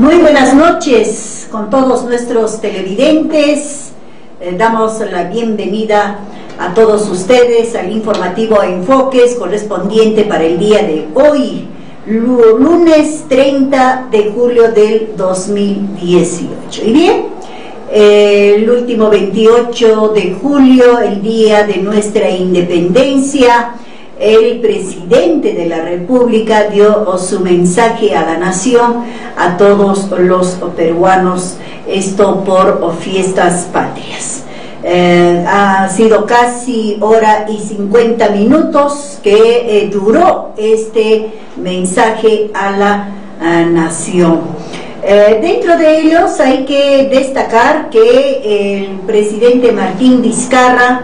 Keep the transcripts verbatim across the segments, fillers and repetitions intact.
Muy buenas noches con todos nuestros televidentes. Eh, damos la bienvenida a todos ustedes al informativo Enfoques correspondiente para el día de hoy, lunes treinta de julio del dos mil dieciocho. Y bien, eh, el último veintiocho de julio, el día de nuestra independencia, el presidente de la República dio su mensaje a la nación, a todos los peruanos, esto por fiestas patrias. Eh, ha sido casi hora y cincuenta minutos que eh, duró este mensaje a la a nación. Eh, dentro de ellos hay que destacar que el presidente Martín Vizcarra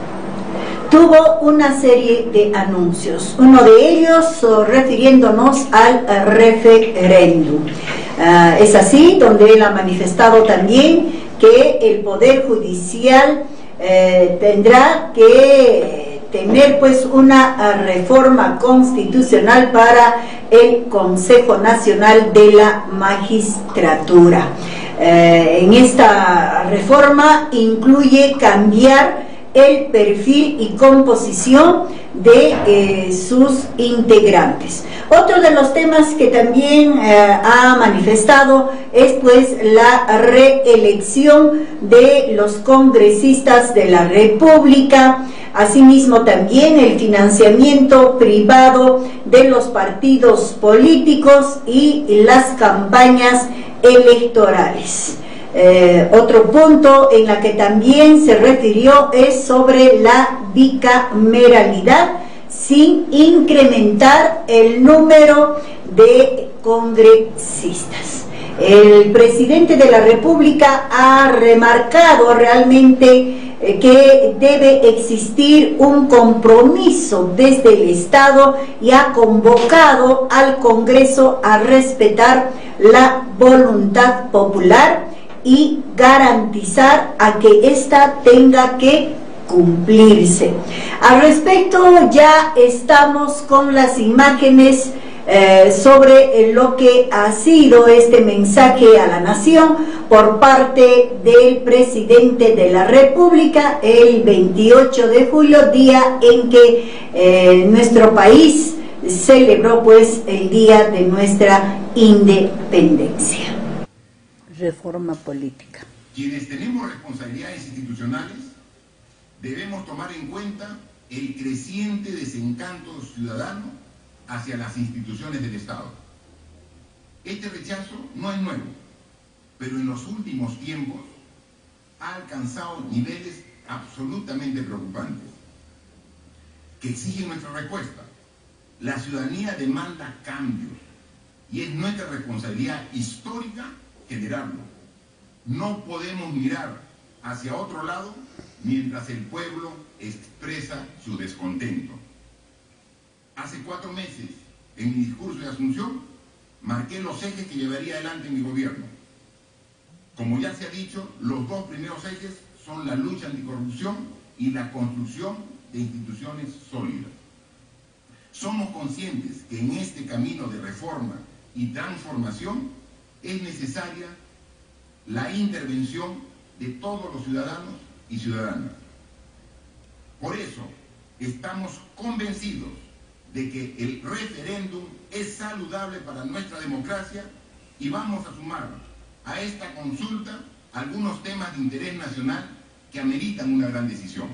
tuvo una serie de anuncios, uno de ellos uh, refiriéndonos al uh, referéndum. Uh, es así, donde él ha manifestado también que el Poder Judicial eh, tendrá que tener pues una uh, reforma constitucional para el Consejo Nacional de la Magistratura. Eh, en esta reforma incluye cambiar el perfil y composición de eh, sus integrantes. Otro de los temas que también eh, ha manifestado es pues la reelección de los congresistas de la República, asimismo también el financiamiento privado de los partidos políticos y las campañas electorales. Eh, otro punto en la que también se refirió es sobre la bicameralidad sin incrementar el número de congresistas. El presidente de la República ha remarcado realmente eh, que debe existir un compromiso desde el Estado y ha convocado al Congreso a respetar la voluntad popular y garantizar a que ésta tenga que cumplirse. Al respecto, ya estamos con las imágenes eh, sobre lo que ha sido este mensaje a la nación por parte del presidente de la República el veintiocho de julio, día en que eh, nuestro país celebró pues el día de nuestra independencia. Reforma política. Quienes tenemos responsabilidades institucionales debemos tomar en cuenta el creciente desencanto ciudadano hacia las instituciones del Estado. Este rechazo no es nuevo, pero en los últimos tiempos ha alcanzado niveles absolutamente preocupantes que exigen nuestra respuesta. La ciudadanía demanda cambios y es nuestra responsabilidad histórica generarlo. No podemos mirar hacia otro lado mientras el pueblo expresa su descontento. Hace cuatro meses, en mi discurso de Asunción, marqué los ejes que llevaría adelante mi gobierno. Como ya se ha dicho, los dos primeros ejes son la lucha anticorrupción y la construcción de instituciones sólidas. Somos conscientes que en este camino de reforma y transformación es necesaria la intervención de todos los ciudadanos y ciudadanas. Por eso, estamos convencidos de que el referéndum es saludable para nuestra democracia y vamos a sumar a esta consulta algunos temas de interés nacional que ameritan una gran decisión.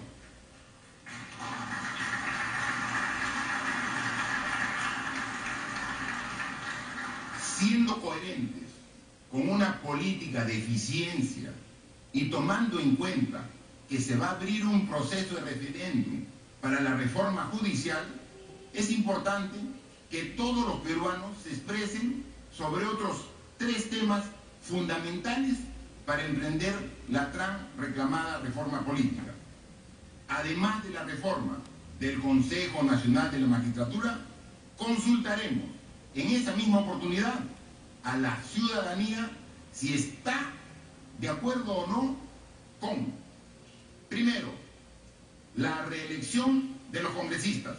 Siendo coherentes con una política de eficiencia y tomando en cuenta que se va a abrir un proceso de referéndum para la reforma judicial, es importante que todos los peruanos se expresen sobre otros tres temas fundamentales para emprender la tan reclamada reforma política. Además de la reforma del Consejo Nacional de la Magistratura, consultaremos en esa misma oportunidad a la ciudadanía si está de acuerdo o no con, primero, la reelección de los congresistas.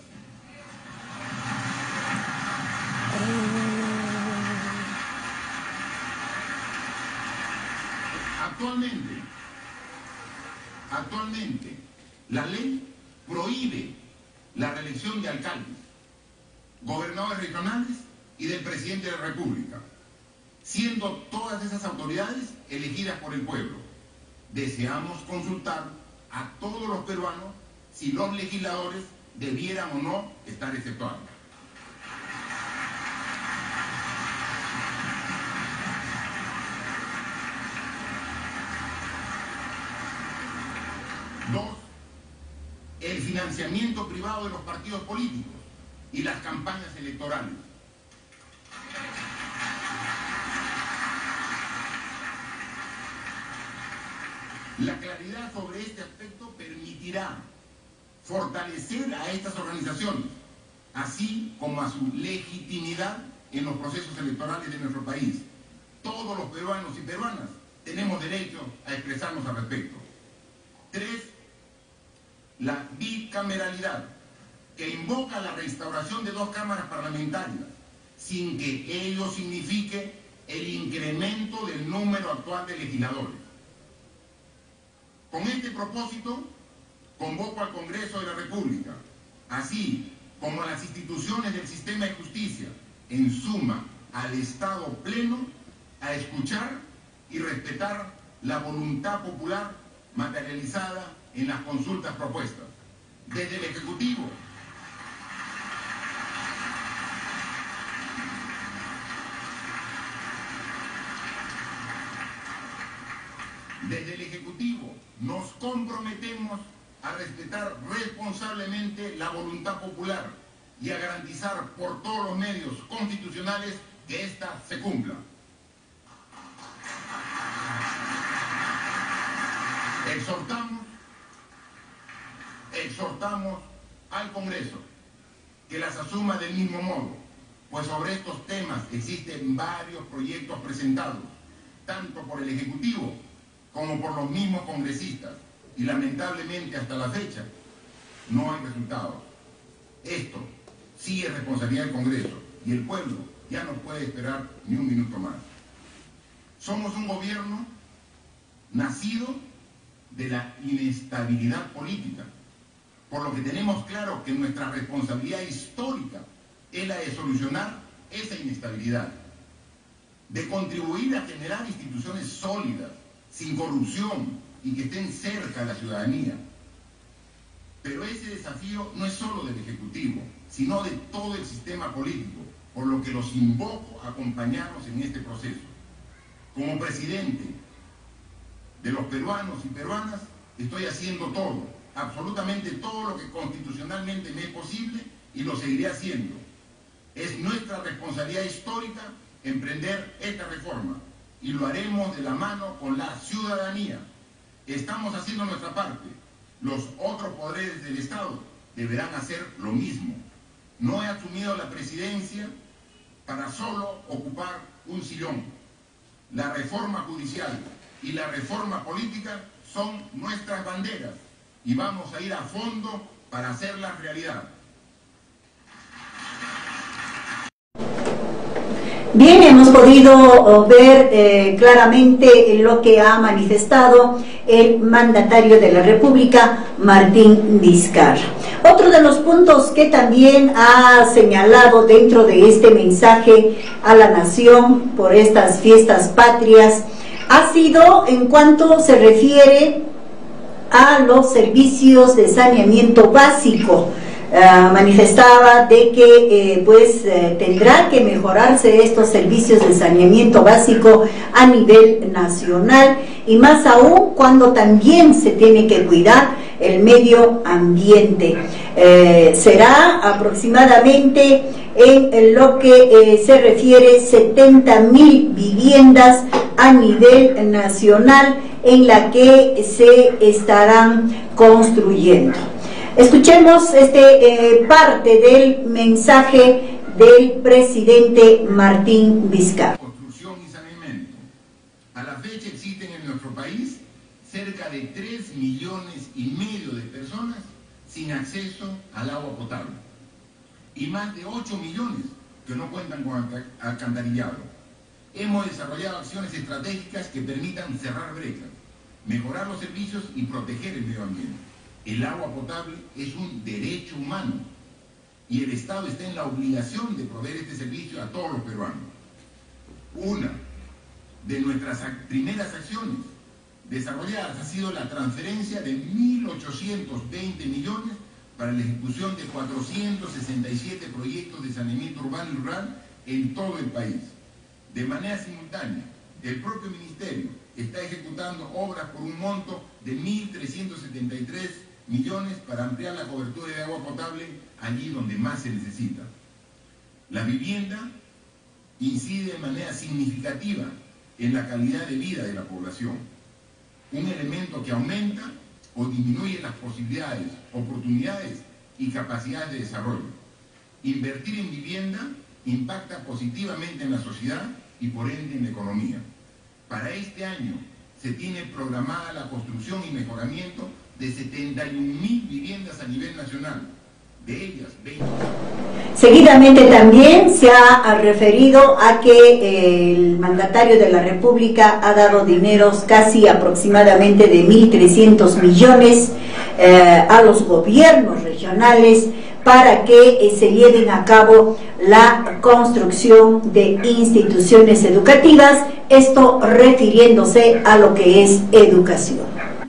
Actualmente, actualmente, la ley prohíbe la reelección de alcaldes, gobernadores regionales y del presidente de la República, siendo todas esas autoridades elegidas por el pueblo. Deseamos consultar a todos los peruanos si los legisladores debieran o no estar exceptuados. Dos, el financiamiento privado de los partidos políticos y las campañas electorales. La claridad sobre este aspecto permitirá fortalecer a estas organizaciones, así como a su legitimidad en los procesos electorales de nuestro país. Todos los peruanos y peruanas tenemos derecho a expresarnos al respecto. Tres, la bicameralidad, que invoca la restauración de dos cámaras parlamentarias, sin que ello signifique el incremento del número actual de legisladores. Con este propósito, convoco al Congreso de la República, así como a las instituciones del sistema de justicia, en suma al Estado pleno, a escuchar y respetar la voluntad popular materializada en las consultas propuestas. Desde el Ejecutivo, desde el Ejecutivo nos comprometemos a respetar responsablemente la voluntad popular y a garantizar por todos los medios constitucionales que ésta se cumpla. Exhortamos, exhortamos al Congreso que las asuma del mismo modo, pues sobre estos temas existen varios proyectos presentados, tanto por el Ejecutivo como por los mismos congresistas, y lamentablemente hasta la fecha no hay resultados. Esto sí es responsabilidad del Congreso, y el pueblo ya no puede esperar ni un minuto más. Somos un gobierno nacido de la inestabilidad política, por lo que tenemos claro que nuestra responsabilidad histórica es la de solucionar esa inestabilidad, de contribuir a generar instituciones sólidas, sin corrupción y que estén cerca de la ciudadanía. Pero ese desafío no es solo del Ejecutivo, sino de todo el sistema político, por lo que los invoco a acompañarnos en este proceso. Como presidente de los peruanos y peruanas, estoy haciendo todo, absolutamente todo lo que constitucionalmente me es posible, y lo seguiré haciendo. Es nuestra responsabilidad histórica emprender esta reforma, y lo haremos de la mano con la ciudadanía. Estamos haciendo nuestra parte. Los otros poderes del Estado deberán hacer lo mismo. No he asumido la presidencia para solo ocupar un sillón. La reforma judicial y la reforma política son nuestras banderas, y vamos a ir a fondo para hacerlas realidad. Bien, hemos podido ver eh, claramente lo que ha manifestado el mandatario de la República, Martín Vizcarra. Otro de los puntos que también ha señalado dentro de este mensaje a la nación por estas fiestas patrias ha sido en cuanto se refiere a los servicios de saneamiento básico. Uh, manifestaba de que eh, pues eh, tendrá que mejorarse estos servicios de saneamiento básico a nivel nacional, y más aún cuando también se tiene que cuidar el medio ambiente. Eh, será aproximadamente en, en lo que eh, se refiere setenta mil viviendas a nivel nacional en la que se estarán construyendo. Escuchemos este eh, parte del mensaje del presidente Martín Vizcarra. Construcción y saneamiento. A la fecha existen en nuestro país cerca de tres millones y medio de personas sin acceso al agua potable, y más de ocho millones que no cuentan con alcantarillado. Hemos desarrollado acciones estratégicas que permitan cerrar brechas, mejorar los servicios y proteger el medio ambiente. El agua potable es un derecho humano y el Estado está en la obligación de proveer este servicio a todos los peruanos. Una de nuestras primeras acciones desarrolladas ha sido la transferencia de mil ochocientos veinte millones para la ejecución de cuatrocientos sesenta y siete proyectos de saneamiento urbano y rural en todo el país. De manera simultánea, el propio Ministerio está ejecutando obras por un monto de mil trescientos setenta y tres millones para ampliar la cobertura de agua potable allí donde más se necesita. La vivienda incide de manera significativa en la calidad de vida de la población, un elemento que aumenta o disminuye las posibilidades, oportunidades y capacidades de desarrollo. Invertir en vivienda impacta positivamente en la sociedad y por ende en la economía. Para este año se tiene programada la construcción y mejoramiento de setenta y un mil viviendas a nivel nacional, de ellas veinte. Seguidamente también se ha referido a que el mandatario de la República ha dado dineros casi aproximadamente de mil trescientos millones eh, a los gobiernos regionales para que eh, se lleven a cabo la construcción de instituciones educativas, esto refiriéndose a lo que es educación.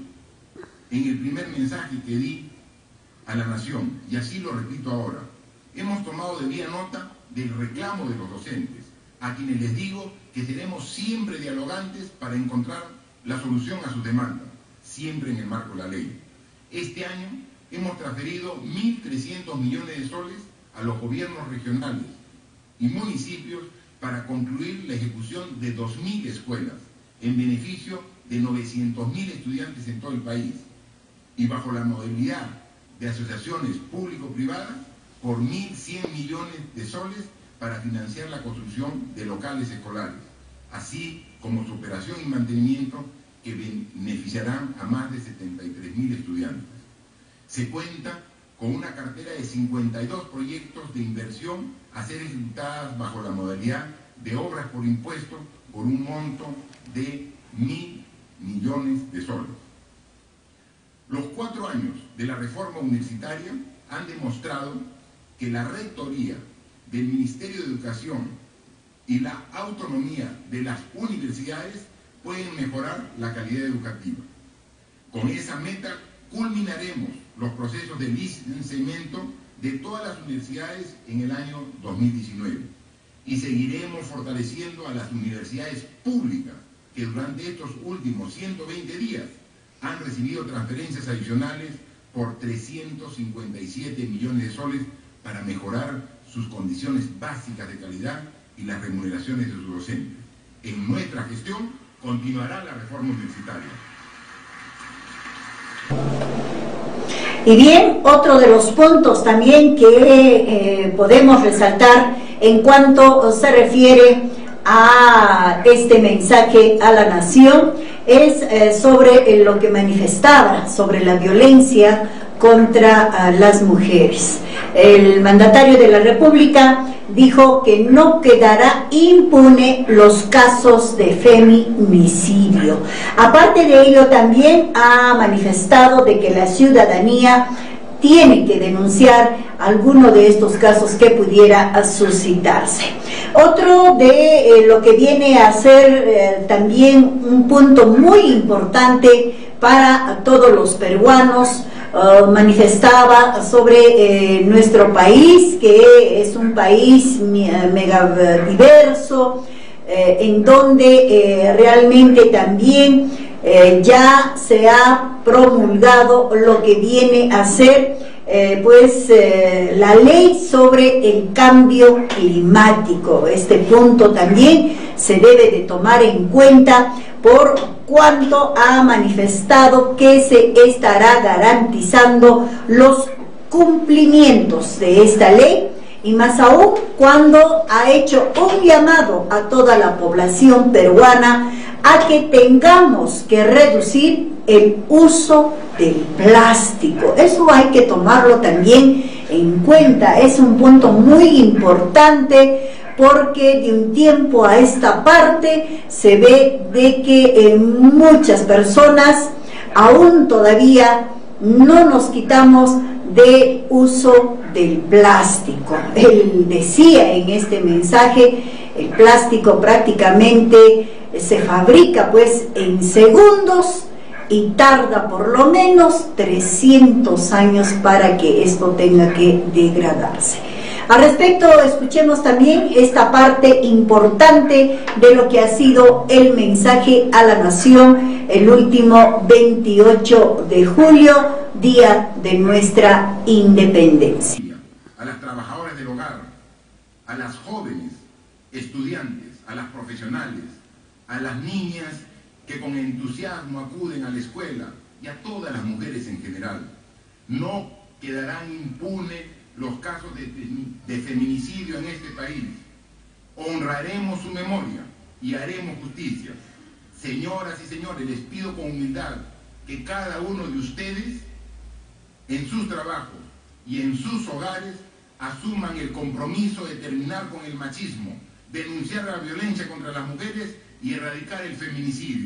En el primer mensaje que di a la nación, y así lo repito ahora, hemos tomado debida nota del reclamo de los docentes, a quienes les digo que seremos siempre dialogantes para encontrar la solución a sus demandas, siempre en el marco de la ley. Este año hemos transferido mil trescientos millones de soles a los gobiernos regionales y municipios para concluir la ejecución de dos mil escuelas en beneficio de novecientos mil estudiantes en todo el país y bajo la modalidad de asociaciones público-privadas por mil cien millones de soles para financiar la construcción de locales escolares, así como su operación y mantenimiento que beneficiarán a más de setenta y tres mil estudiantes. Se cuenta con una cartera de cincuenta y dos proyectos de inversión a ser ejecutadas bajo la modalidad de obras por impuesto por un monto de mil millones de soles. Los cuatro años de la reforma universitaria han demostrado que la rectoría del Ministerio de Educación y la autonomía de las universidades pueden mejorar la calidad educativa. Con esa meta culminaremos los procesos de licenciamiento de todas las universidades en el año dos mil diecinueve y seguiremos fortaleciendo a las universidades públicas que durante estos últimos ciento veinte días han recibido transferencias adicionales por trescientos cincuenta y siete millones de soles para mejorar sus condiciones básicas de calidad y las remuneraciones de sus docentes. En nuestra gestión continuará la reforma universitaria. Y bien, otro de los puntos también que eh, podemos resaltar en cuanto se refiere a este mensaje a la nación es eh, sobre eh, lo que manifestaba sobre la violencia contra uh, las mujeres. El mandatario de la República dijo que no quedará impune los casos de feminicidio. Aparte de ello, también ha manifestado de que la ciudadanía tiene que denunciar alguno de estos casos que pudiera suscitarse. Otro de eh, lo que viene a ser eh, también un punto muy importante para todos los peruanos, Uh, manifestaba sobre eh, nuestro país, que es un país mega diverso, eh, en donde eh, realmente también eh, ya se ha promulgado lo que viene a ser eh, pues eh, la ley sobre el cambio climático. Este punto también se debe de tomar en cuenta por cuanto ha manifestado que se estará garantizando los cumplimientos de esta ley, y más aún cuando ha hecho un llamado a toda la población peruana a que tengamos que reducir el uso del plástico. Eso hay que tomarlo también en cuenta, es un punto muy importante porque de un tiempo a esta parte se ve de que eh, muchas personas aún todavía no nos quitamos de uso del plástico. Él decía en este mensaje, el plástico prácticamente se fabrica pues en segundos y tarda por lo menos trescientos años para que esto tenga que degradarse. Al respecto, escuchemos también esta parte importante de lo que ha sido el mensaje a la nación el último veintiocho de julio, día de nuestra independencia. A las trabajadoras del hogar, a las jóvenes estudiantes, a las profesionales, a las niñas que con entusiasmo acuden a la escuela y a todas las mujeres en general. No quedarán impunes los casos de, de feminicidio en este país. Honraremos su memoria y haremos justicia. Señoras y señores, les pido con humildad que cada uno de ustedes en sus trabajos y en sus hogares asuman el compromiso de terminar con el machismo, denunciar la violencia contra las mujeres y erradicar el feminicidio.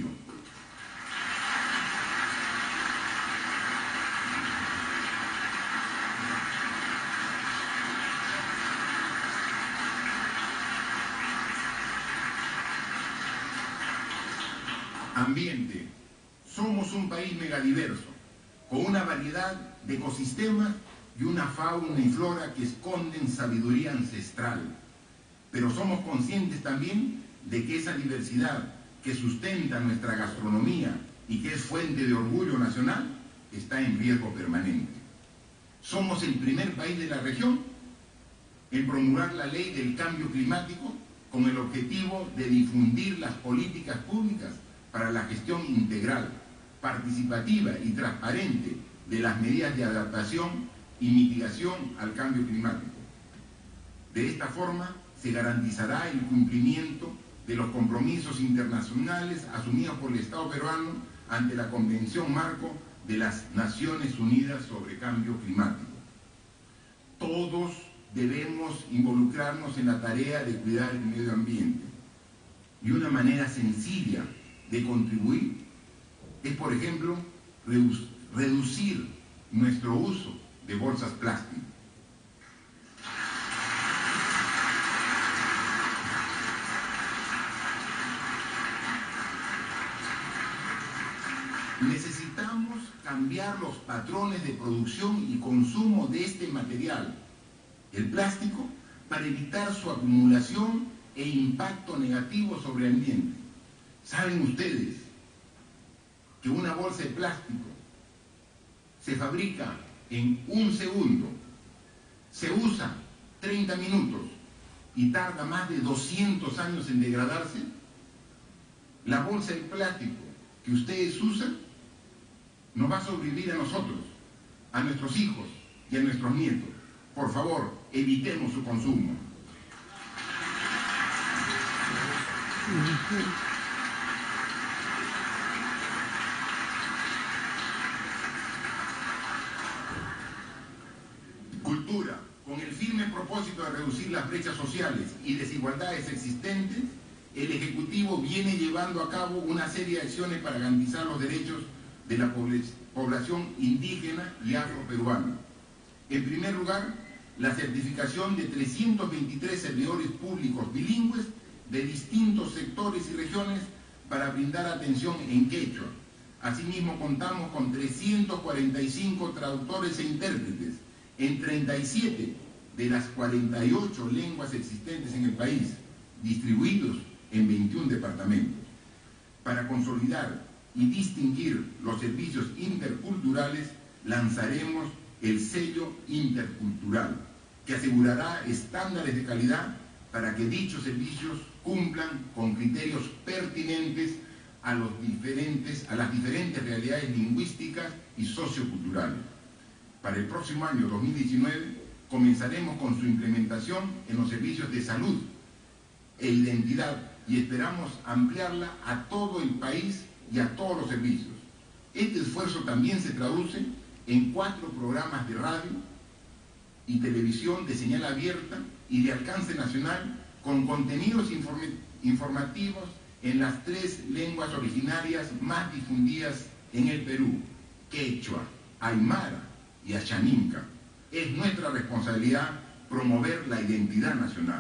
Ambiente. Somos un país megadiverso, con una variedad de ecosistemas y una fauna y flora que esconden sabiduría ancestral. Pero somos conscientes también de que esa diversidad que sustenta nuestra gastronomía y que es fuente de orgullo nacional está en riesgo permanente. Somos el primer país de la región en promulgar la ley del cambio climático con el objetivo de difundir las políticas públicas para la gestión integral, participativa y transparente de las medidas de adaptación y mitigación al cambio climático. De esta forma se garantizará el cumplimiento de los compromisos internacionales asumidos por el Estado peruano ante la Convención Marco de las Naciones Unidas sobre Cambio Climático. Todos debemos involucrarnos en la tarea de cuidar el medio ambiente. Y una manera sencilla de contribuir es, por ejemplo, redu- reducir nuestro uso de bolsas plásticas. Necesitamos cambiar los patrones de producción y consumo de este material, el plástico, para evitar su acumulación e impacto negativo sobre el ambiente. ¿Saben ustedes que una bolsa de plástico se fabrica en un segundo, se usa treinta minutos y tarda más de doscientos años en degradarse? La bolsa de plástico que ustedes usan nos va a sobrevivir a nosotros, a nuestros hijos y a nuestros nietos. Por favor, evitemos su consumo. Cultura. Con el firme propósito de reducir las brechas sociales y desigualdades existentes, el Ejecutivo viene llevando a cabo una serie de acciones para garantizar los derechos de la población indígena y afroperuana. En primer lugar, la certificación de trescientos veintitrés servidores públicos bilingües de distintos sectores y regiones para brindar atención en quechua. Asimismo, contamos con trescientos cuarenta y cinco traductores e intérpretes en treinta y siete de las cuarenta y ocho lenguas existentes en el país, distribuidos en veintiún departamentos. Para consolidar y distinguir los servicios interculturales, lanzaremos el sello intercultural, que asegurará estándares de calidad para que dichos servicios cumplan con criterios pertinentes a, los diferentes, a las diferentes realidades lingüísticas y socioculturales. Para el próximo año dos mil diecinueve comenzaremos con su implementación en los servicios de salud e identidad y esperamos ampliarla a todo el país y a todos los servicios. Este esfuerzo también se traduce en cuatro programas de radio y televisión de señal abierta y de alcance nacional con contenidos informativos en las tres lenguas originarias más difundidas en el Perú: quechua, aymara y achaninca. Es nuestra responsabilidad promover la identidad nacional.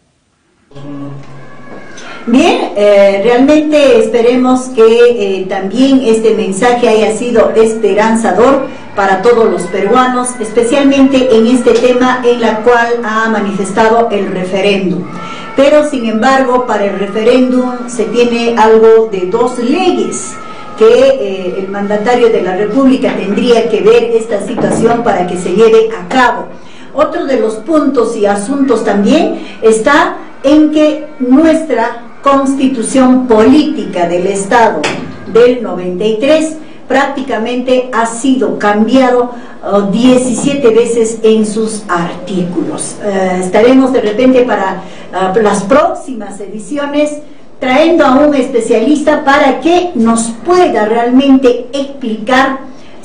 Bien, eh, realmente esperemos que eh, también este mensaje haya sido esperanzador para todos los peruanos, especialmente en este tema en la cual ha manifestado el referéndum. Pero sin embargo, para el referéndum se tiene algo de dos leyes que eh, el mandatario de la República tendría que ver esta situación para que se lleve a cabo. Otro de los puntos y asuntos también está en que nuestra Constitución Política del Estado del noventa y tres prácticamente ha sido cambiado uh, diecisiete veces en sus artículos. Uh, estaremos de repente para uh, las próximas ediciones trayendo a un especialista para que nos pueda realmente explicar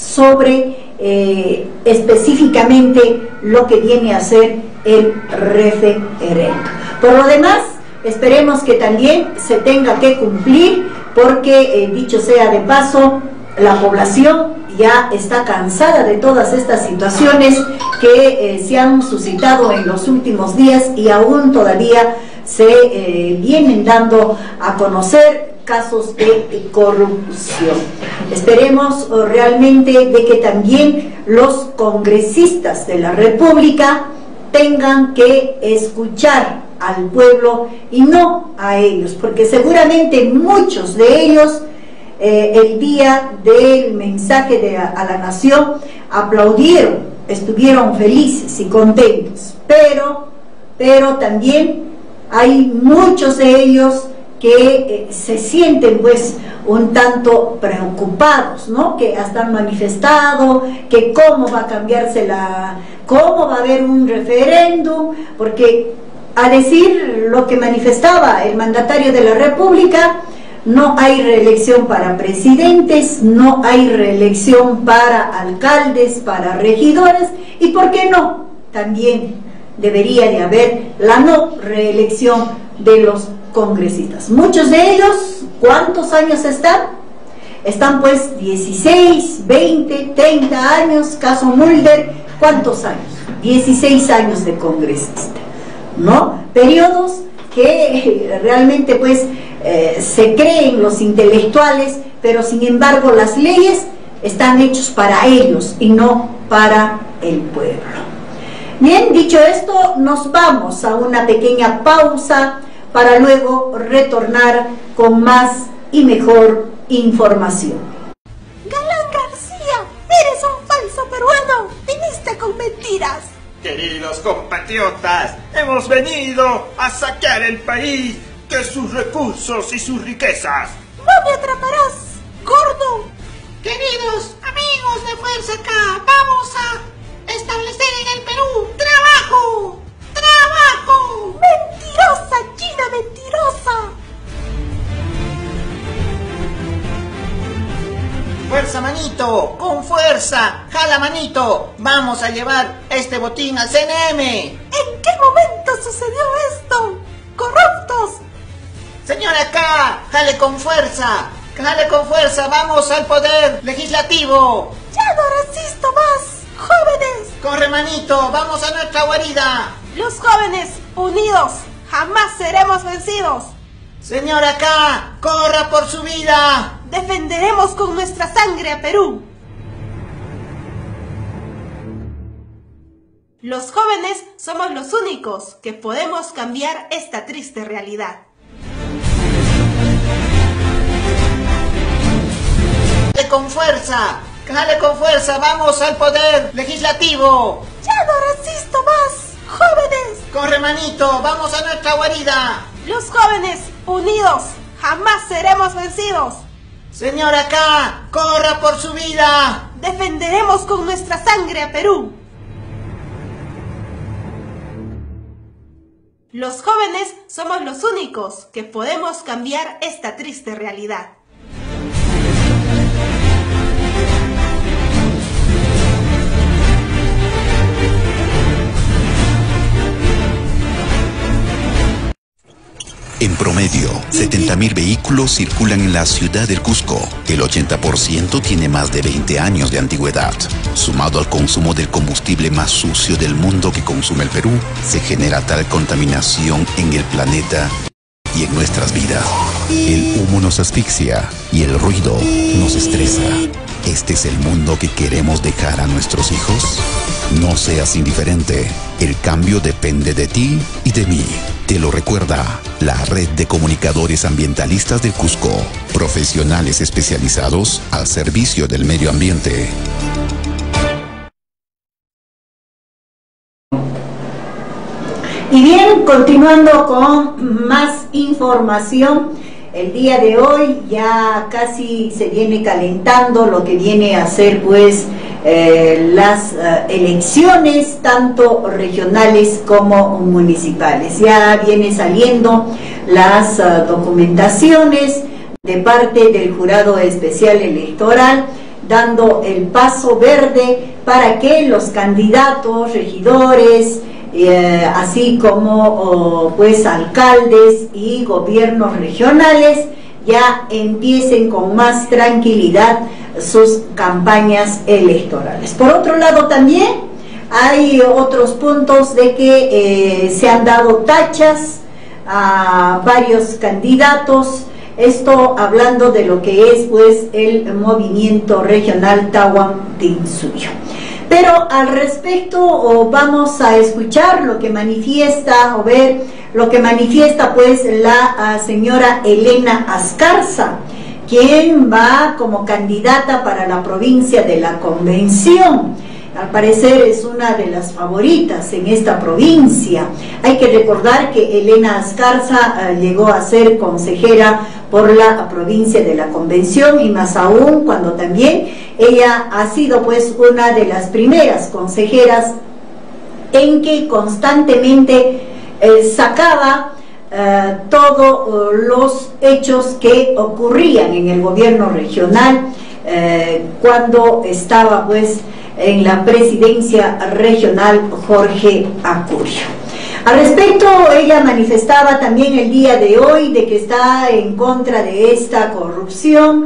sobre eh, específicamente lo que viene a ser el referéndum. Por lo demás, esperemos que también se tenga que cumplir, porque eh, dicho sea de paso, la población ya está cansada de todas estas situaciones que eh, se han suscitado en los últimos días y aún todavía se eh, vienen dando a conocer casos de corrupción. Esperemos oh, realmente de que también los congresistas de la República tengan que escuchar al pueblo y no a ellos, porque seguramente muchos de ellos eh, el día del mensaje de, a, a la nación aplaudieron, estuvieron felices y contentos, pero, pero también hay muchos de ellos que eh, se sienten pues un tanto preocupados, ¿no? Que hasta han manifestado que cómo va a cambiarse la, cómo va a haber un referéndum, porque a decir lo que manifestaba el mandatario de la República, no hay reelección para presidentes, no hay reelección para alcaldes, para regidores, y ¿por qué no? También debería de haber la no reelección de los congresistas. Muchos de ellos, ¿cuántos años están? Están pues dieciséis, veinte, treinta años, caso Mulder, ¿cuántos años? dieciséis años de congresista, ¿no? Periodos que realmente pues eh, se creen los intelectuales, pero sin embargo las leyes están hechas para ellos y no para el pueblo. Bien, dicho esto, nos vamos a una pequeña pausa para luego retornar con más y mejor información. Galán García, eres un falso peruano, viniste con mentiras. Queridos compatriotas, hemos venido a saquear el país de sus recursos y sus riquezas. No me atraparás, gordo. Queridos amigos de Fuerza K, vamos a establecer en el Perú trabajo, trabajo. Mentirosa, China mentirosa. Fuerza, manito, con fuerza, jala, manito, vamos a llevar este botín al C N M. ¿En qué momento sucedió esto? ¡Corruptos! Señora K, jale con fuerza, jale con fuerza, vamos al poder legislativo. ¡Ya no resisto más! ¡Jóvenes! Corre, manito, vamos a nuestra guarida. Los jóvenes, unidos, jamás seremos vencidos. Señora K, corra por su vida. Defenderemos con nuestra sangre a Perú. Los jóvenes somos los únicos que podemos cambiar esta triste realidad. Jale con fuerza, jale con fuerza, vamos al poder legislativo. ¡Ya no resisto más! ¡Jóvenes! Corre, manito, vamos a nuestra guarida. Los jóvenes, unidos, jamás seremos vencidos. Señora K, corra por su vida. Defenderemos con nuestra sangre a Perú. Los jóvenes somos los únicos que podemos cambiar esta triste realidad. En promedio, setenta mil vehículos circulan en la ciudad del Cusco. El ochenta por ciento tiene más de veinte años de antigüedad. Sumado al consumo del combustible más sucio del mundo que consume el Perú, se genera tal contaminación en el planeta y en nuestras vidas. El humo nos asfixia y el ruido nos estresa. ¿Este es el mundo que queremos dejar a nuestros hijos? No seas indiferente. El cambio depende de ti y de mí. Te lo recuerda la Red de Comunicadores Ambientalistas del Cusco. Profesionales especializados al servicio del medio ambiente. Y bien, continuando con más información, el día de hoy ya casi se viene calentando lo que viene a ser pues eh, las uh, elecciones tanto regionales como municipales. Ya viene saliendo las uh, documentaciones de parte del Jurado Especial Electoral, dando el paso verde para que los candidatos, regidores, Eh, así como oh, pues alcaldes y gobiernos regionales ya empiecen con más tranquilidad sus campañas electorales. Por otro lado, también hay otros puntos de que eh, se han dado tachas a varios candidatos, esto hablando de lo que es pues el movimiento regional Tahuantinsuyo. Pero al respecto oh, vamos a escuchar lo que manifiesta o ver lo que manifiesta pues la uh, señora Elena Ascarza, quien va como candidata para la provincia de la Convención. Al parecer es una de las favoritas en esta provincia. Hay que recordar que Elena Ascarza uh, llegó a ser consejera por la provincia de la Convención, y más aún cuando también ella ha sido pues una de las primeras consejeras en que constantemente eh, sacaba eh, todos uh, los hechos que ocurrían en el gobierno regional eh, cuando estaba pues en la presidencia regional Jorge Acurio. Al respecto, ella manifestaba también el día de hoy de que está en contra de esta corrupción,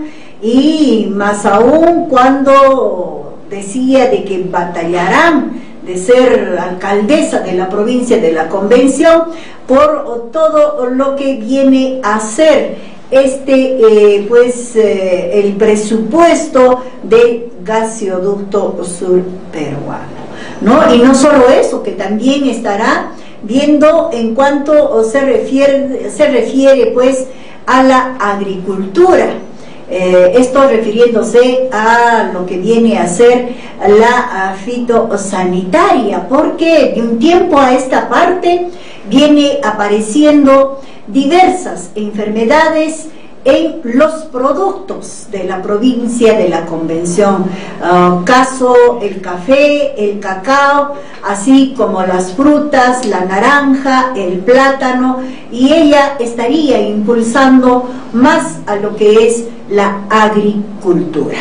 y más aún cuando decía de que batallarán de ser alcaldesa de la provincia de la Convención por todo lo que viene a ser este eh, pues eh, el presupuesto del gasoducto sur peruano, ¿no? Y no solo eso, que también estará viendo en cuanto se refiere, se refiere pues a la agricultura, eh, esto refiriéndose a lo que viene a ser la fitosanitaria, porque de un tiempo a esta parte viene apareciendo diversas enfermedades en los productos de la provincia de la Convención, uh, caso el café, el cacao, así como las frutas, la naranja, el plátano, y ella estaría impulsando más a lo que es la agricultura.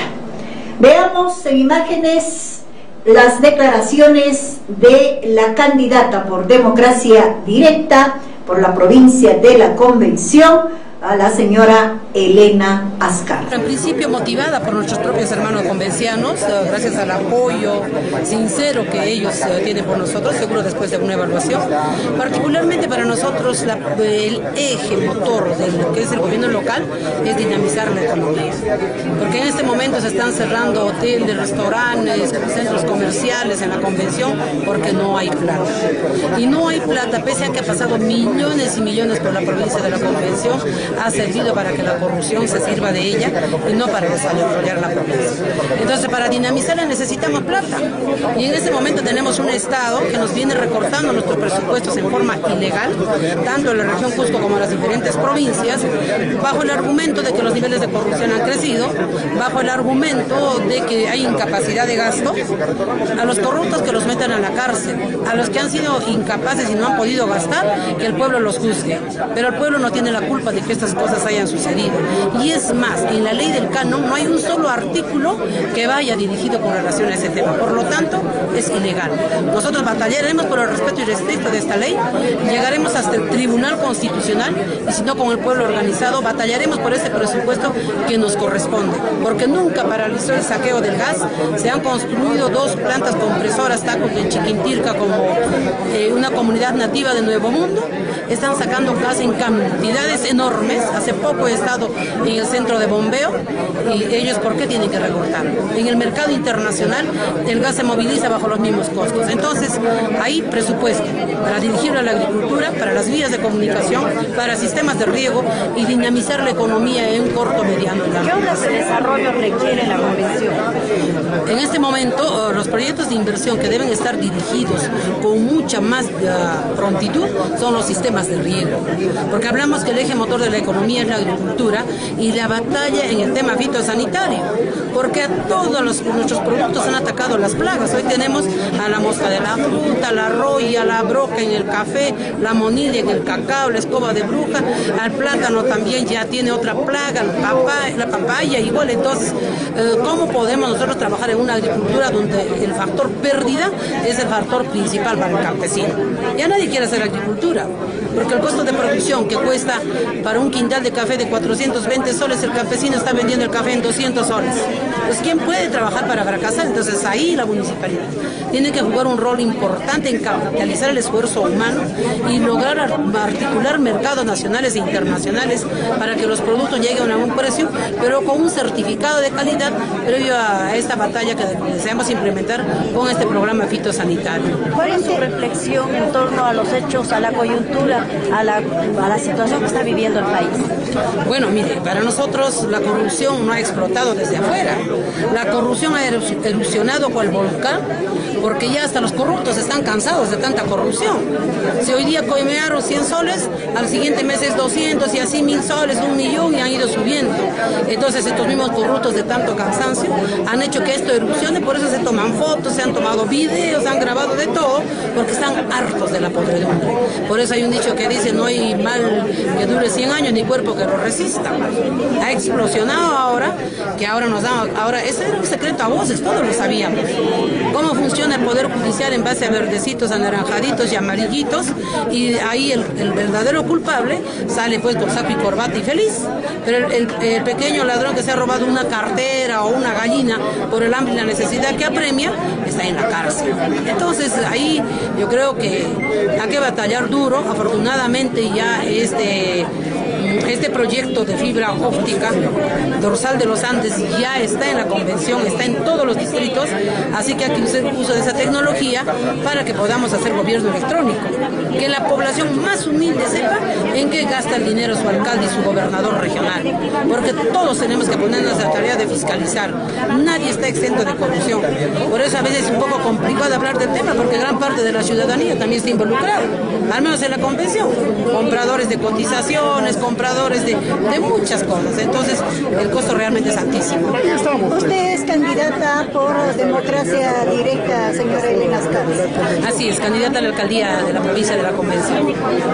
Veamos en imágenes las declaraciones de la candidata por democracia directa por la provincia de la Convención, a la señora Elena Ascarza. En principio motivada por nuestros propios hermanos convencianos, gracias al apoyo sincero que ellos tienen por nosotros, seguro después de una evaluación. Particularmente para nosotros la, el eje motor de lo que es el gobierno local es dinamizar la economía. Porque en este momento se están cerrando hoteles, restaurantes, centros comerciales en la Convención porque no hay plata. Y no hay plata, pese a que ha pasado millones y millones por la provincia de la Convención, ha servido para que la corrupción se sirva de ella y no para desarrollar la provincia. Entonces, para dinamizarla necesitamos plata, y en este momento tenemos un Estado que nos viene recortando nuestros presupuestos en forma ilegal, tanto en la región Cusco como en las diferentes provincias, bajo el argumento de que los niveles de corrupción han crecido, bajo el argumento de que hay incapacidad de gasto. A los corruptos que los metan a la cárcel, a los que han sido incapaces y no han podido gastar, que el pueblo los juzgue, pero el pueblo no tiene la culpa de que esta estas cosas hayan sucedido. Y es más, en la ley del canon no hay un solo artículo que vaya dirigido con relación a ese tema. Por lo tanto, es ilegal. Nosotros batallaremos por el respeto irrestricto de esta ley, llegaremos hasta el Tribunal Constitucional y si no con el pueblo organizado, batallaremos por ese presupuesto que nos corresponde. Porque nunca paralizó el saqueo del gas, se han construido dos plantas compresoras, tacos de Chiquintirca como eh, una comunidad nativa de Nuevo Mundo, están sacando gas en cantidades enormes. Hace poco he estado en el centro de bombeo y ellos, ¿por qué tienen que recortar? En el mercado internacional el gas se moviliza bajo los mismos costos. Entonces hay presupuesto para dirigirlo a la agricultura, para las vías de comunicación, para sistemas de riego y dinamizar la economía en un corto, mediano plazo. ¿Qué obras de desarrollo requiere la convención? En este momento, los proyectos de inversión que deben estar dirigidos con mucha más uh, prontitud son los sistemas de riego, porque hablamos que el eje motor de la economía es la agricultura y la batalla en el tema fitosanitario, porque a todos los, nuestros productos han atacado las plagas. Hoy tenemos a la mosca de la fruta, la roya, la broca en el café, la monilla en el cacao, la escoba de bruja, al plátano también ya tiene otra plaga, la papaya, la papaya igual. Entonces, eh, ¿cómo podemos nosotros trabajar en una agricultura donde el factor pérdida es el factor principal para el campesino? Ya nadie quiere hacer agricultura, porque el costo de producción que cuesta para un quintal de café de cuatrocientos veinte soles, el campesino está vendiendo el café en doscientos soles. Pues ¿quién puede trabajar para fracasar? Entonces ahí la municipalidad tiene que jugar un rol importante en capitalizar el esfuerzo humano y lograr articular mercados nacionales e internacionales para que los productos lleguen a un precio, pero con un certificado de calidad previo a esta batalla que deseamos implementar con este programa fitosanitario. ¿Cuál es su reflexión en torno a los hechos, a la coyuntura, a la, a la situación que está viviendo el país? Bueno, mire, para nosotros la corrupción no ha explotado desde afuera. La corrupción ha erupcionado cual volcán, porque ya hasta los corruptos están cansados de tanta corrupción. Si hoy día coimearon cien soles, al siguiente mes es doscientos y así mil soles, un millón y han ido subiendo. Entonces estos mismos corruptos de tanto cansancio han hecho que esto erupcione, por eso se toman fotos, se han tomado videos, han grabado de todo, porque están hartos de la podredumbre. Por eso hay un dicho que dice, no hay mal que dure cien años ni cuerpo que lo resista. Ha explosionado ahora, que ahora nos da, ahora ese era un secreto a voces, todos lo sabíamos. Cómo funciona el Poder Judicial en base a verdecitos, anaranjaditos y amarillitos, y ahí el, el verdadero culpable sale pues con saco y corbata y feliz, pero el, el, el pequeño ladrón que se ha robado una cartera o una gallina por el hambre y la necesidad que apremia, está en la cárcel. Entonces ahí yo creo que hay que batallar duro. Afortunadamente ya este Este proyecto de fibra óptica dorsal de los Andes ya está en la convención, está en todos los distritos, así que hay que hacer uso de esa tecnología para que podamos hacer gobierno electrónico, que la población más humilde sepa en qué gasta el dinero su alcalde y su gobernador regional, porque todos tenemos que ponernos a la tarea de fiscalizar. Nadie está exento de corrupción, por eso a veces es un poco complicado hablar del tema, porque gran parte de la ciudadanía también está involucrada, al menos en la convención, compradores de cotizaciones, compradores de, de muchas cosas. Entonces el costo realmente es altísimo. Usted es candidata por democracia directa, señora Elena Ascarza. Así es, candidata a la alcaldía de la provincia de la Convención.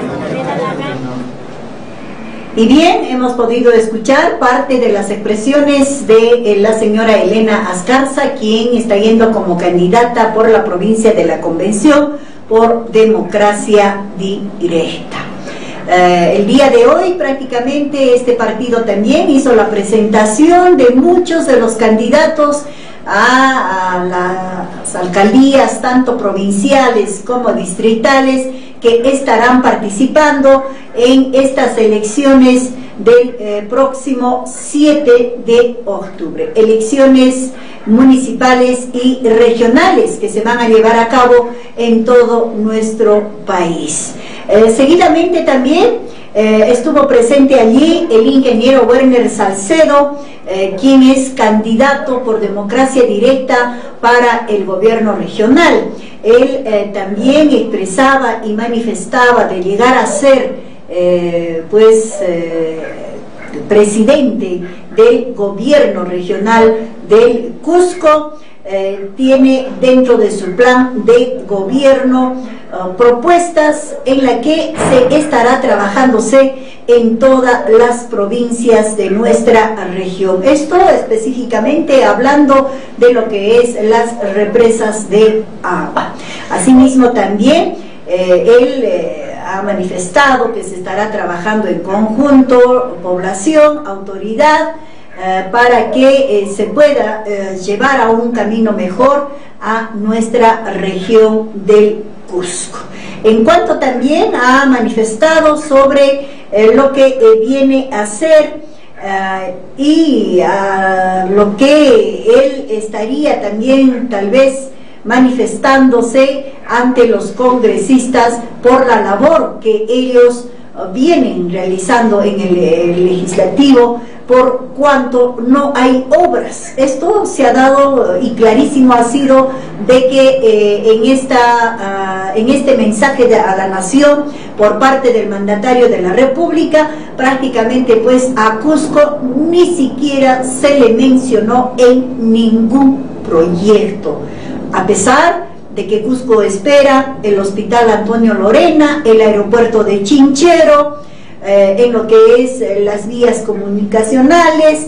Y bien, hemos podido escuchar parte de las expresiones de la señora Elena Ascarza, quien está yendo como candidata por la provincia de la Convención por democracia directa. Eh, el día de hoy prácticamente este partido también hizo la presentación de muchos de los candidatos a, a las alcaldías, tanto provinciales como distritales, que estarán participando en estas elecciones del eh, próximo siete de octubre. Elecciones municipales y regionales que se van a llevar a cabo en todo nuestro país. Eh, seguidamente también eh, estuvo presente allí el ingeniero Werner Salcedo, eh, quien es candidato por democracia directa para el gobierno regional. Él eh, también expresaba y manifestaba de llegar a ser eh, pues eh, presidente del gobierno regional del Cusco. eh, tiene dentro de su plan de gobierno uh, propuestas en la que se estará trabajándose en todas las provincias de nuestra región. Esto específicamente hablando de lo que es las represas de agua. Asimismo también eh, él eh, ha manifestado que se estará trabajando en conjunto, población, autoridad, eh, para que eh, se pueda eh, llevar a un camino mejor a nuestra región del Cusco. En cuanto también ha manifestado sobre eh, lo que eh, viene a ser uh, y uh, lo que él estaría también tal vez manifestándose ante los congresistas por la labor que ellos uh, vienen realizando en el, el legislativo, por cuanto no hay obras. Esto se ha dado y clarísimo ha sido de que eh, en, esta, uh, en este mensaje de, a la nación por parte del mandatario de la República, prácticamente pues a Cusco ni siquiera se le mencionó en ningún proyecto, a pesar de que Cusco espera el Hospital Antonio Lorena, el aeropuerto de Chinchero, Eh, en lo que es eh, las vías comunicacionales,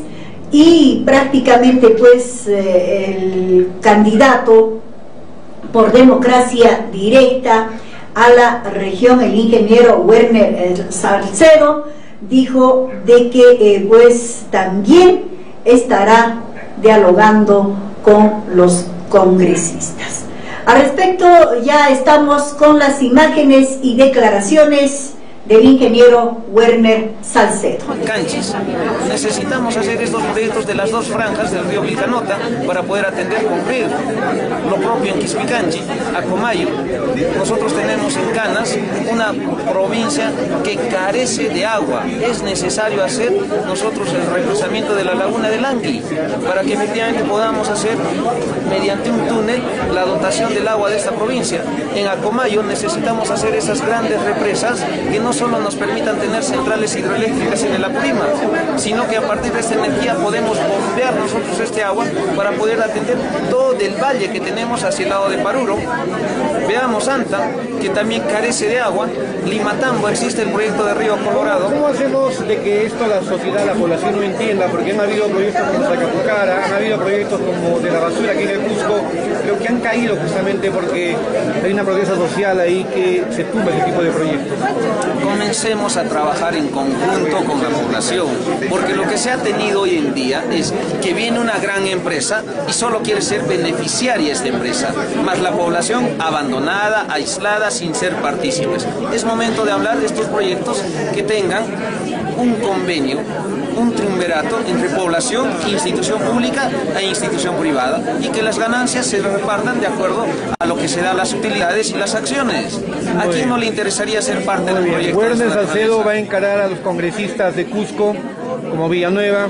y prácticamente pues eh, el candidato por democracia directa a la región, el ingeniero Werner eh, Salcedo, dijo de que eh, pues también estará dialogando con los congresistas. Al respecto, ya estamos con las imágenes y declaraciones del ingeniero Werner Salcedo. Canchis. Necesitamos hacer estos proyectos de las dos franjas del río Vilcanota para poder atender con riego. Lo propio en Quispicanchi, Acomayo. Nosotros tenemos en Canas una provincia que carece de agua. Es necesario hacer nosotros el represamiento de la laguna del Angui para que efectivamente podamos hacer mediante un túnel la dotación del agua de esta provincia. En Acomayo necesitamos hacer esas grandes represas que no solo nos permitan tener centrales hidroeléctricas en el Apurímac, sino que a partir de esta energía podemos bombear nosotros este agua para poder atender todo el valle que tenemos hacia el lado de Paruro. Veamos Anta, que también carece de agua. Limatambo, existe el proyecto de Río Colorado. ¿Cómo hacemos de que esto la sociedad, la población no entienda? Porque han habido proyectos como Zacapucara, han habido proyectos como de la basura aquí en el Cusco, pero que han caído justamente porque hay una protesta social ahí que se tumba ese tipo de proyectos. Comencemos a trabajar en conjunto con la población, porque lo que se ha tenido hoy en día es que viene una gran empresa y solo quiere ser beneficiaria de esta empresa, más la población abandonada, aislada, sin ser partícipes. Es momento de hablar de estos proyectos que tengan un convenio, un triunvirato entre población, institución pública e institución privada, y que las ganancias se repartan de acuerdo a lo que se dan las utilidades y las acciones. ¿A quién no le interesaría ser parte del proyecto? Werner Salcedo va a encarar a los congresistas de Cusco como Villanueva.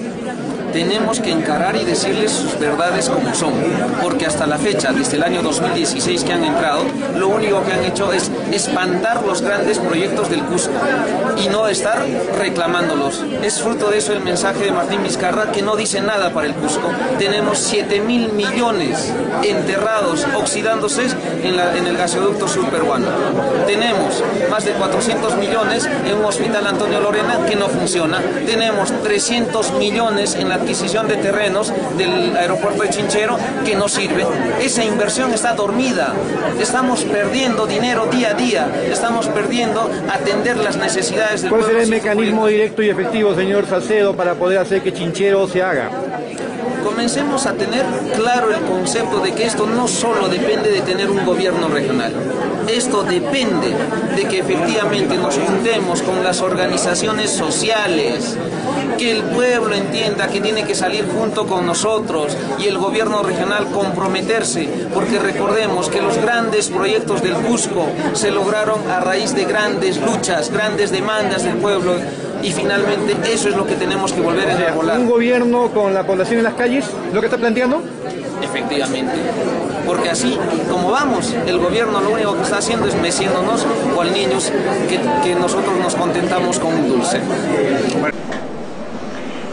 Tenemos que encarar y decirles sus verdades como son, porque hasta la fecha, desde el año dos mil dieciséis que han entrado, lo único que han hecho es espantar los grandes proyectos del Cusco y no estar reclamándolos. Es fruto de eso el mensaje de Martín Vizcarra, que no dice nada para el Cusco. Tenemos siete mil millones enterrados, oxidándose en, la, en el gasoducto surperuano. Tenemos más de cuatrocientos millones en un hospital Antonio Lorena que no funciona. Tenemos trescientos millones en la adquisición de terrenos del aeropuerto de Chinchero que no sirve. Esa inversión está dormida. Estamos perdiendo dinero día a día. Estamos perdiendo atender las necesidades del pueblo. ¿Cuál será el mecanismo directo y efectivo, señor Salcedo, para poder hacer que Chinchero se haga? Comencemos a tener claro el concepto de que esto no solo depende de tener un gobierno regional. Esto depende de que efectivamente nos juntemos con las organizaciones sociales, que el pueblo entienda que tiene que salir junto con nosotros y el gobierno regional comprometerse, porque recordemos que los grandes proyectos del Cusco se lograron a raíz de grandes luchas, grandes demandas del pueblo. Y finalmente eso es lo que tenemos que volver a enarbolar. ¿Un gobierno con la población en las calles? ¿Lo que está planteando? Efectivamente. Porque así como vamos, el gobierno lo único que está haciendo es meciéndonos cual niños que, que nosotros nos contentamos con un dulce.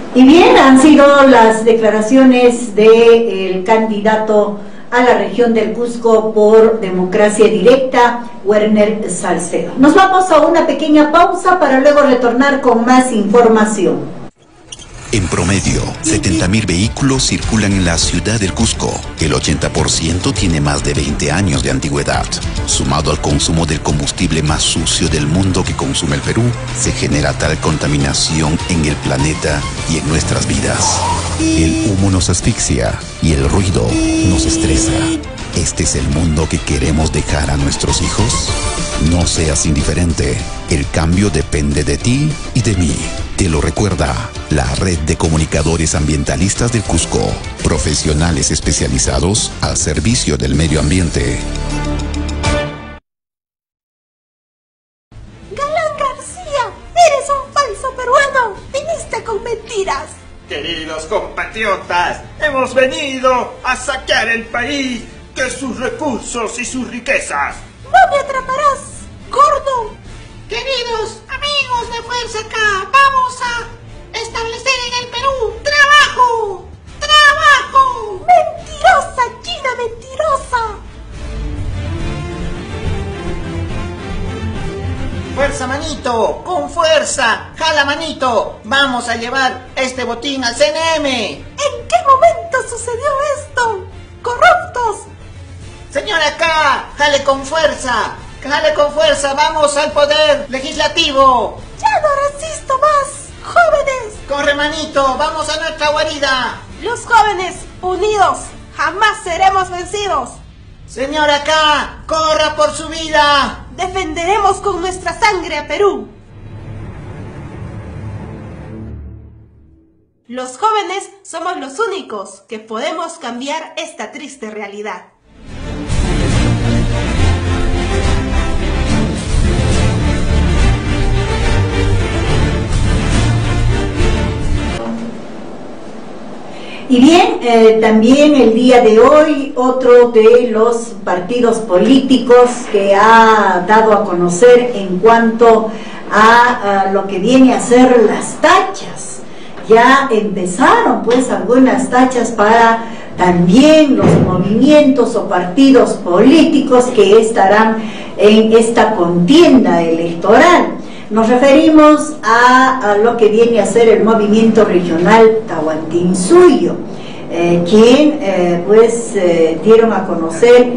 Y bien, han sido las declaraciones del candidato a la región del Cusco por Democracia Directa, Werner Salcedo. Nos vamos a una pequeña pausa para luego retornar con más información. En promedio, setenta mil vehículos circulan en la ciudad del Cusco. El ochenta por ciento tiene más de veinte años de antigüedad. Sumado al consumo del combustible más sucio del mundo que consume el Perú, se genera tal contaminación en el planeta y en nuestras vidas. El humo nos asfixia y el ruido nos estresa. ¿Este es el mundo que queremos dejar a nuestros hijos? No seas indiferente. El cambio depende de ti y de mí. Te lo recuerda la Red de Comunicadores Ambientalistas del Cusco. Profesionales especializados al servicio del medio ambiente. Galán García, eres un falso peruano. Viniste con mentiras. Queridos compatriotas, hemos venido a saquear el país de sus recursos y sus riquezas. No me atraparás, gordo. Queridos amigos de Fuerza K, vamos a establecer en el Perú trabajo. ¡Trabajo! Mentirosa, China mentirosa. Fuerza, manito, con fuerza, jala, manito. Vamos a llevar este botín al C N M. ¿En qué momento sucedió esto? ¡Corruptos! Señora K, jale con fuerza, jale con fuerza, vamos al poder legislativo. ¡Ya no resisto más! ¡Jóvenes! Corre, manito, vamos a nuestra guarida. Los jóvenes, unidos, jamás seremos vencidos. Señora K, corra por su vida. Defenderemos con nuestra sangre a Perú. Los jóvenes somos los únicos que podemos cambiar esta triste realidad. Y bien, eh, también el día de hoy otro de los partidos políticos que ha dado a conocer en cuanto a, a lo que viene a ser las tachas. Ya empezaron pues algunas tachas para también los movimientos o partidos políticos que estarán en esta contienda electoral. Nos referimos a, a lo que viene a ser el movimiento regional Tahuantinsuyo, eh, quien eh, pues eh, dieron a conocer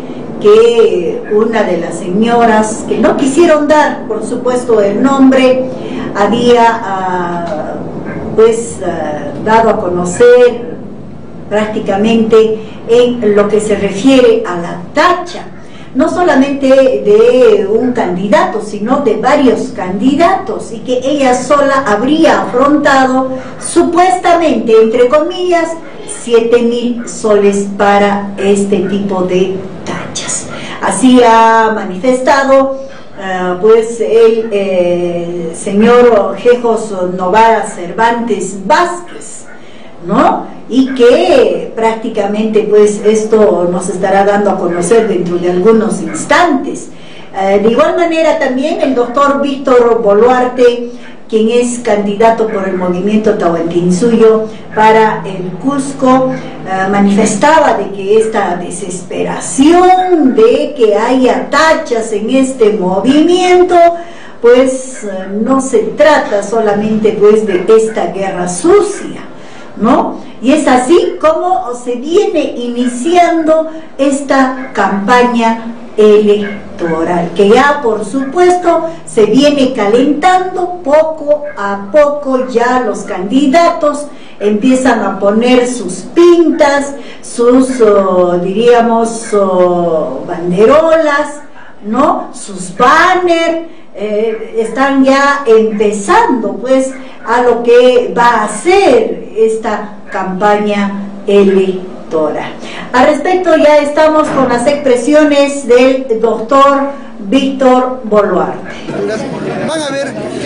que una de las señoras, que no quisieron dar por supuesto el nombre, había ah, pues ah, dado a conocer prácticamente en lo que se refiere a la tacha, no solamente de un candidato, sino de varios candidatos, y que ella sola habría afrontado supuestamente, entre comillas, siete mil soles para este tipo de tachas. Así ha manifestado uh, pues el eh, señor Jejos Novara Cervantes Vázquez, ¿no? Y que prácticamente pues esto nos estará dando a conocer dentro de algunos instantes. Eh, de igual manera también el doctor Víctor Boluarte, quien es candidato por el movimiento Tahuantinsuyo para el Cusco, eh, manifestaba de que esta desesperación de que haya tachas en este movimiento, pues eh, no se trata solamente pues de esta guerra sucia, ¿no? Y es así como se viene iniciando esta campaña electoral, que ya por supuesto se viene calentando poco a poco. Ya los candidatos empiezan a poner sus pintas, sus oh, diríamos oh, banderolas, ¿no? Sus banners. Eh, están ya empezando pues a lo que va a ser esta campaña electoral. Al respecto ya estamos con las expresiones del doctor Víctor Boluarte. Van a ver que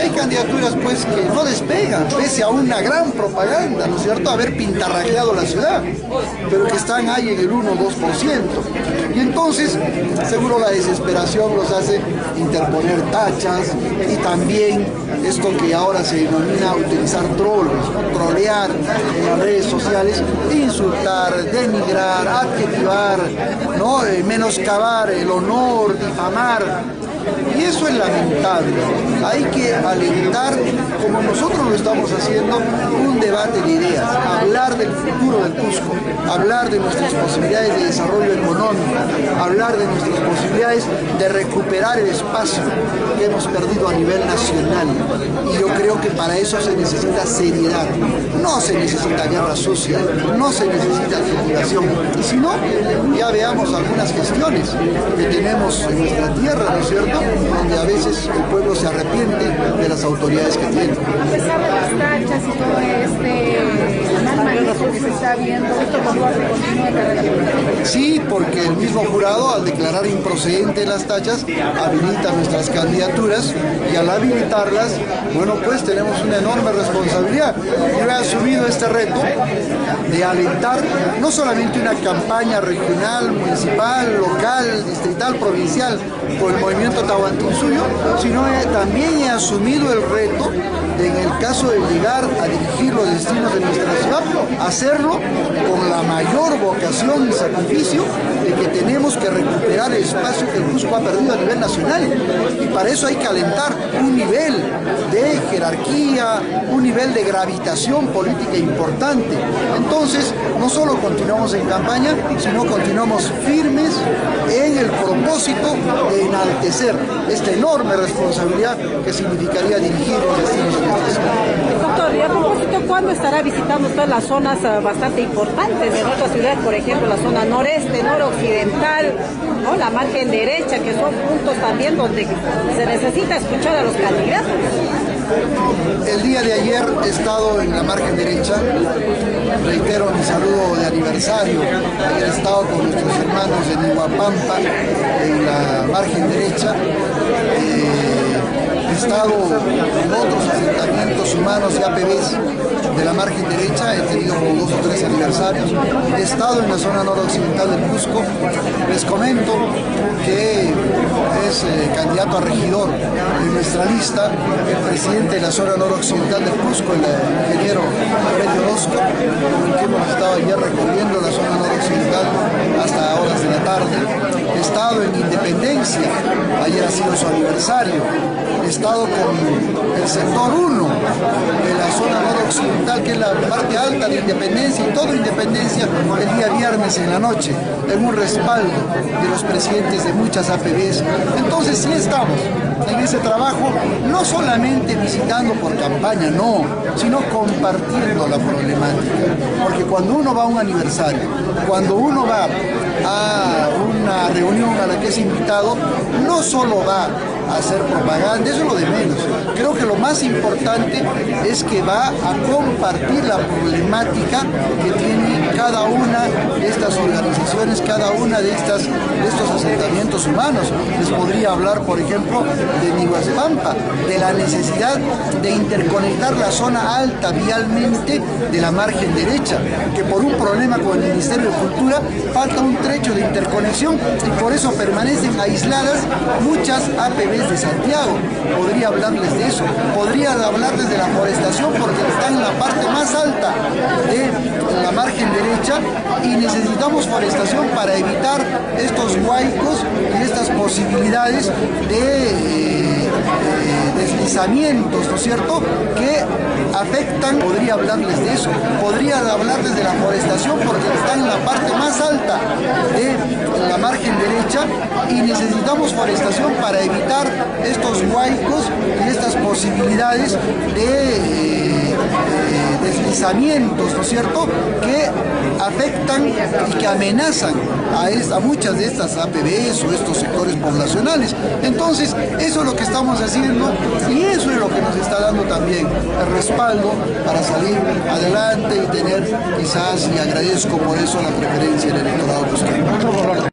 hay candidaturas pues que no despegan, pese a una gran propaganda, ¿no es cierto?, haber pintarrajeado la ciudad, pero que están ahí en el uno o dos por ciento. Y entonces, seguro la desesperación los hace interponer tachas y también esto que ahora se denomina utilizar troles, ¿no?, trolear en las redes sociales, insultar, denigrar, adjetivar, ¿no?, eh, menoscabar el honor, difamar. Y eso es lamentable. Hay que alentar, como nosotros lo estamos haciendo, un debate de ideas, hablar del futuro del Cusco, hablar de nuestras posibilidades de desarrollo económico, hablar de nuestras posibilidades de recuperar el espacio que hemos perdido a nivel nacional. Y yo creo que para eso se necesita seriedad, no se necesita guerra sucia, no se necesita adjudicación. Y si no, ya veamos algunas gestiones que tenemos en nuestra tierra, ¿no es cierto?, donde a veces el pueblo se arrepiente de las autoridades que tiene. A pesar de las tachas y todo este mal que se está viendo, ¿esto continúa en la región? Sí, porque el mismo jurado, al declarar improcedentes las tachas, habilita nuestras candidaturas y al habilitarlas, bueno, pues tenemos una enorme responsabilidad. Yo he asumido este reto de alentar no solamente una campaña regional, municipal, local, distrital, provincial, por el movimiento Tahuantinsuyo, sino he, también he asumido el reto de, en el caso de llegar a dirigir los destinos de nuestra ciudad, hacerlo con la mayor vocación y sacrificio de que tenemos que recuperar el espacio que el Cusco ha perdido a nivel nacional. Y para eso hay que alentar un nivel de jerarquía, un nivel de gravitación política importante. Entonces, no solo continuamos en campaña, sino continuamos firmes en el propósito de enaltecer esta enorme responsabilidad que significaría dirigir los destinos de nuestra ciudad. Doctor, y a propósito, ¿cuándo estará visitando usted las zonas uh, bastante importantes de nuestra ciudad? Por ejemplo, la zona noreste, noroccidental, ¿no?, la margen derecha, que son puntos también donde se necesita escuchar a los candidatos. El día de ayer he estado en la margen derecha, reitero mi saludo de aniversario, he estado con nuestros hermanos de Nihuapampa en la margen derecha, eh, he estado en otros asentamientos humanos y A P Bs de la margen derecha, he tenido como dos o tres aniversarios, he estado en la zona noroccidental del Cusco. Les comento que es eh, candidato a regidor de nuestra lista el presidente de la zona noroccidental del Cusco, el ingeniero Freddy Orozco, con el que hemos estado ayer recorriendo la zona noroccidental hasta horas de la tarde. He estado en Independencia, ayer ha sido su aniversario. He estado con el sector uno de la zona noroccidental, que es la parte alta de Independencia, y todo Independencia el día viernes en la noche, en un respaldo de los presidentes de muchas A P Bs. Entonces sí estamos en ese trabajo, no solamente visitando por campaña, no, sino compartiendo la problemática. Porque cuando uno va a un aniversario, cuando uno va a una reunión a la que es invitado, no solo va a hacer propaganda, eso es lo de menos. Creo que lo más importante es que va a compartir la problemática que tiene cada una de estas organizaciones, cada una de, estas, de estos asentamientos humanos. Les podría hablar, por ejemplo, de Nihuapampa, de la necesidad de interconectar la zona alta vialmente de la margen derecha, que por un problema con el Ministerio de Cultura falta un trecho de interconexión y por eso permanecen aisladas muchas A P Bs de Santiago. Podría hablarles de eso, podría hablarles de la forestación, porque está en la parte más alta de la margen derecha y necesitamos forestación para evitar estos huaicos y estas posibilidades de eh, eh, deslizamientos, ¿no es cierto?, que afectan. Podría hablarles de eso, podría hablarles de la forestación, porque está en la parte más alta de la margen derecha y necesitamos forestación para evitar estos huaicos y estas posibilidades de eh, eh, deslizamientos, ¿no es cierto?, que afectan y que amenazan a, esta, a muchas de estas A P Bs o estos sectores poblacionales. Entonces, eso es lo que estamos haciendo y eso es lo que nos está dando también el respaldo para salir adelante y tener quizás, y agradezco por eso, la preferencia del electorado cusqueño.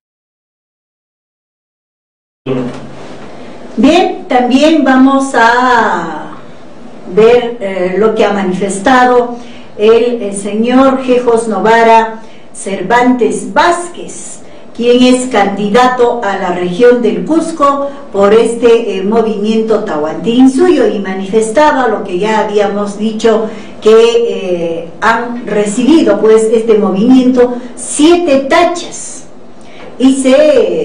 Bien, también vamos a ver eh, lo que ha manifestado el, el señor Jejos Novara Cervantes Vázquez, quien es candidato a la región del Cusco por este eh, movimiento Tahuantinsuyo, y manifestaba lo que ya habíamos dicho, que eh, han recibido pues este movimiento siete tachas, y se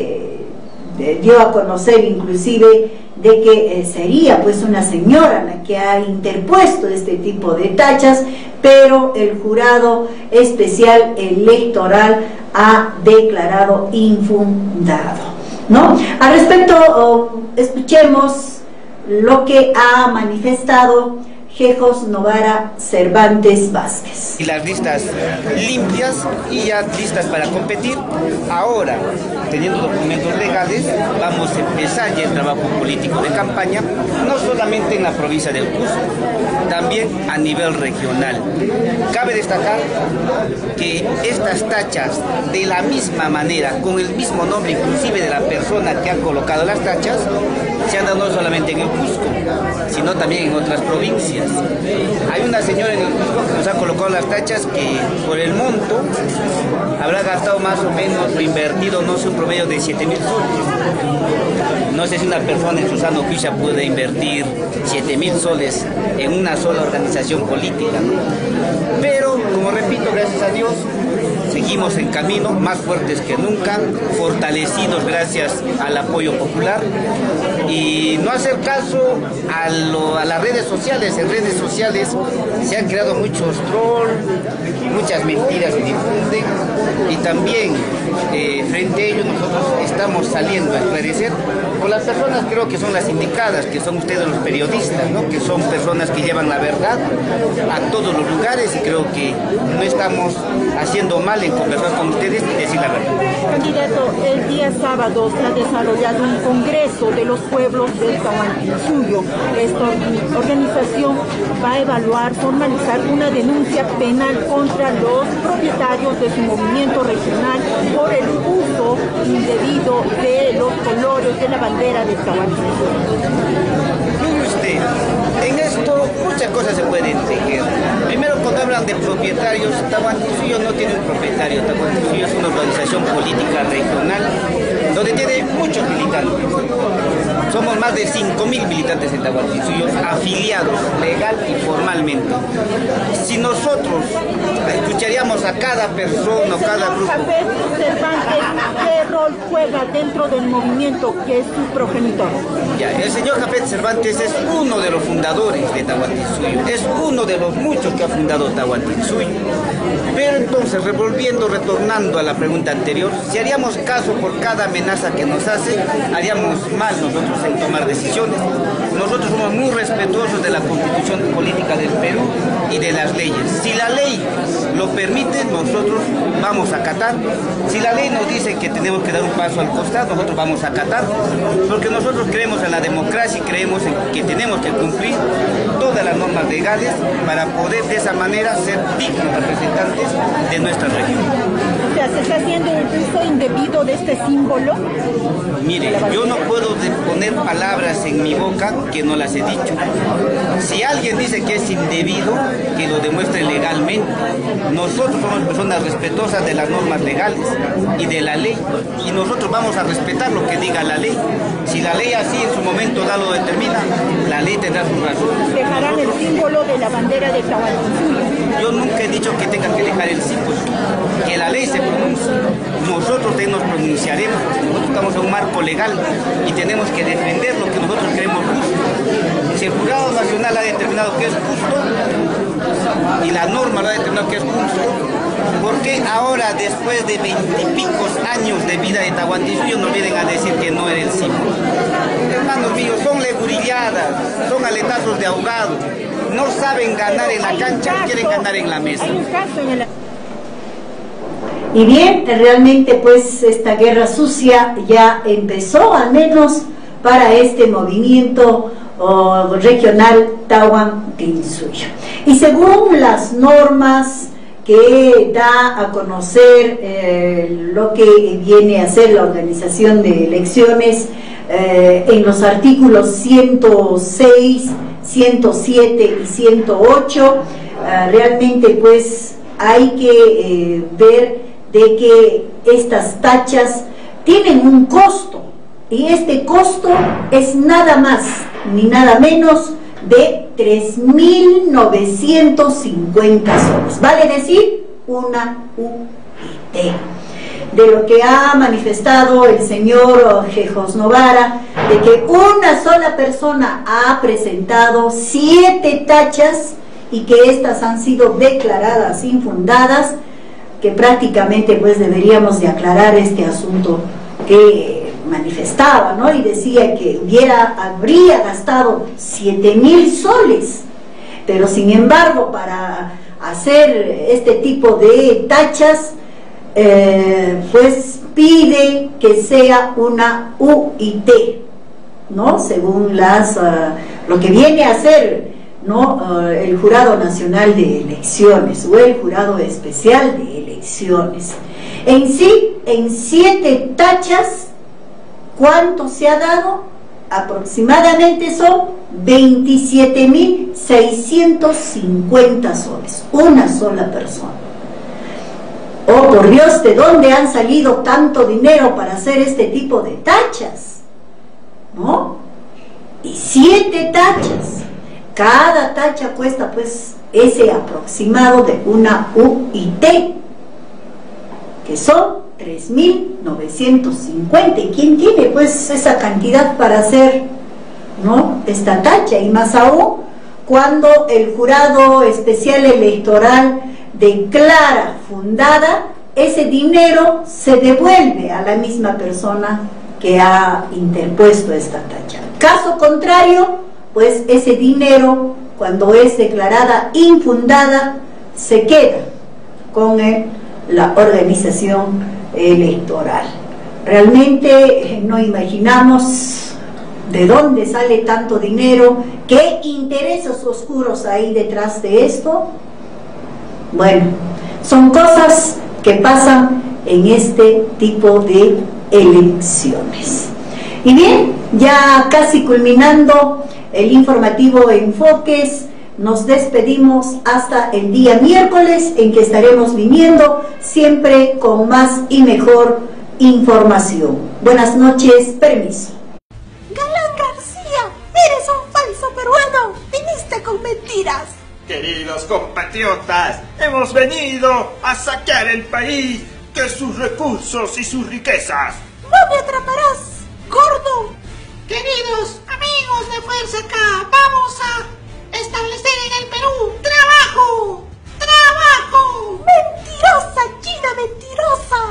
eh, dio a conocer inclusive de que eh, sería pues una señora la que ha interpuesto este tipo de tachas, pero el jurado especial electoral ha declarado infundado, ¿no? Al respecto, oh, escuchemos lo que ha manifestado Jejos Novara Cervantes Vázquez. Y las listas limpias y ya listas para competir. Ahora, teniendo documentos legales, vamos a empezar ya el trabajo político de campaña, no solamente en la provincia del Cusco, también a nivel regional. Cabe destacar que estas tachas, de la misma manera, con el mismo nombre inclusive de la persona que ha colocado las tachas, se han dado no solamente en el Cusco, sino también en otras provincias. Hay una señora en el Cusco que nos ha colocado las tachas que por el monto habrá gastado más o menos o invertido, no sé, un promedio de siete mil soles. No sé si una persona en su sano juicio puede invertir siete mil soles en una sola organización política, ¿no? Pero, como repito, gracias a Dios, seguimos en camino, más fuertes que nunca, fortalecidos gracias al apoyo popular, y no hacer caso a, lo, a las redes sociales. En redes sociales se han creado muchos trolls, muchas mentiras se difunden, y también eh, frente a ello nosotros estamos saliendo a esclarecer con las personas, creo que son las indicadas, que son ustedes los periodistas, ¿no? Que son personas que llevan la verdad a todos los lugares, y creo que no estamos haciendo mal en conversar con ustedes y decir la verdad. Candidato, el día sábado se ha desarrollado un congreso de los pueblos del Tahuantinsuyo. Esta organización va a evaluar, formalizar una denuncia penal contra los propietarios de su movimiento regional por el uso indebido de los colores de la bandera del Tahuantinsuyo. Mire usted, en esto muchas cosas se pueden tejer. Primero, cuando hablan de propietarios, Tahuantinsuyo no tiene un propietario. Tahuantinsuyo es una organización política regional donde tiene muchos militantes. Somos más de cinco mil militantes en Tahuantinsuyo, afiliados legal y formalmente. Si nosotros escucharíamos a cada persona o cada grupo... Cervantes, ¿qué rol juega dentro del movimiento que es su progenitor? Ya, el señor Jafet Cervantes es uno de los fundadores de Tahuantinsuyo, es uno de los muchos que ha fundado Tahuantinsuyo. Pero entonces, revolviendo, retornando a la pregunta anterior, si haríamos caso por cada amenaza que nos hace, haríamos mal nosotros en tomar decisiones. Nosotros somos muy respetuosos de la Constitución Política del Perú y de las leyes. Si la ley lo permite, nosotros vamos a acatar. Si la ley nos dice que tenemos que dar un paso al costado, nosotros vamos a acatar, porque nosotros creemos en la democracia y creemos en que tenemos que cumplir todas las normas legales para poder de esa manera ser dignos representantes de nuestra región. O sea, ¿se está haciendo un uso indebido de este símbolo? Mire, yo no puedo poner palabras en mi boca que no las he dicho. Si alguien dice que es indebido, que lo demuestre legalmente. Nosotros somos personas respetuosas de las normas legales y de la ley, y nosotros vamos a respetar lo que diga la ley. Si la ley así en su momento da lo determina, la ley tendrá su razón. ¿Dejarán el símbolo de la bandera de Tahuantinsuyo? Yo nunca he dicho que tengan que dejar el símbolo, que la ley se pronuncie. Nosotros también nos pronunciaremos, nosotros estamos en un marco legal y tenemos que defender lo que nosotros creemos justo. Si el jurado nacional ha determinado que es justo y la norma lo ha determinado que es justo, ¿por qué ahora, después de veintipicos años de vida de Tahuantinsuyo, nos vienen a decir que no era el símbolo? Hermanos míos, son legurilladas, son aletazos de ahogado. No saben ganar en la cancha, quieren ganar en la mesa. Y bien, realmente pues esta guerra sucia ya empezó, al menos para este movimiento oh, regional Tahuantinsuyo. Y según las normas que da a conocer eh, lo que viene a ser la organización de elecciones eh, en los artículos ciento seis, ciento siete y ciento ocho, eh, realmente pues hay que eh, ver de que estas tachas tienen un costo, y este costo es nada más ni nada menos de tres mil novecientos cincuenta soles, vale decir una U I T. De lo que ha manifestado el señor Gejos Novara, de que una sola persona ha presentado siete tachas y que estas han sido declaradas infundadas, que prácticamente pues deberíamos de aclarar este asunto que manifestaba, ¿no? Y decía que hubiera, habría gastado siete mil soles, pero sin embargo para hacer este tipo de tachas, eh, pues pide que sea una U I T, ¿no? Según las, uh, lo que viene a hacer, ¿no? Uh, el Jurado Nacional de Elecciones o el Jurado Especial de Elecciones. En sí, en siete tachas, ¿cuánto se ha dado? Aproximadamente son veintisiete mil seiscientos cincuenta soles, una sola persona. Oh, por Dios, ¿de dónde han salido tanto dinero para hacer este tipo de tachas? ¿No? Y siete tachas. Cada tacha cuesta pues ese aproximado de una U I T, que son tres mil novecientos cincuenta. ¿Y quién tiene pues esa cantidad para hacer, ¿no?, esta tacha? Y más aún cuando el Jurado Especial Electoral declara fundada, ese dinero se devuelve a la misma persona que ha interpuesto esta tacha. Caso contrario, pues ese dinero, cuando es declarada infundada, se queda con el, la organización electoral. Realmente no imaginamos de dónde sale tanto dinero, qué intereses oscuros hay detrás de esto. Bueno, son cosas que pasan en este tipo de elecciones. Y bien, ya casi culminando el informativo Enfoques, nos despedimos hasta el día miércoles, en que estaremos viniendo siempre con más y mejor información. Buenas noches, permiso. Galán García, eres un falso peruano, viniste con mentiras. Queridos compatriotas, hemos venido a saquear el país de sus recursos y sus riquezas. No me atraparás, gordo. Queridos amigos de Fuerza K, vamos a establecer en el Perú trabajo, trabajo. Mentirosa, China mentirosa.